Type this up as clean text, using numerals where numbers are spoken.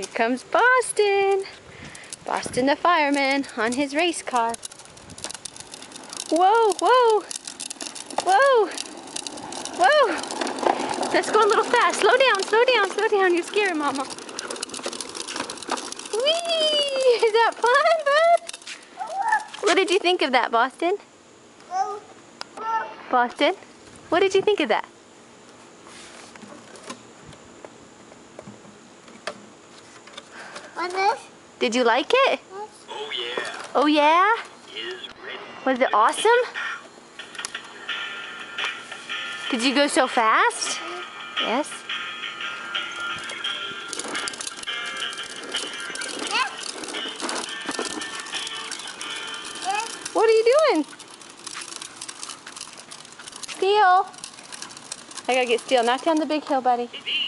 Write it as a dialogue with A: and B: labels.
A: Here comes Boston. Boston the fireman on his race car. Whoa, whoa, whoa, whoa. Let's go a little fast. Slow down, slow down, slow down. You're scaring Mama. Whee! Is that fun, bud? What did you think of that, Boston? Boston, what did you think of that? Did you like it?
B: Oh yeah.
A: Oh yeah?
B: Is ready.
A: Was it awesome? Did you go so fast? Yes. What are you doing? Steel. I gotta get Steel. Knock down the big hill, buddy.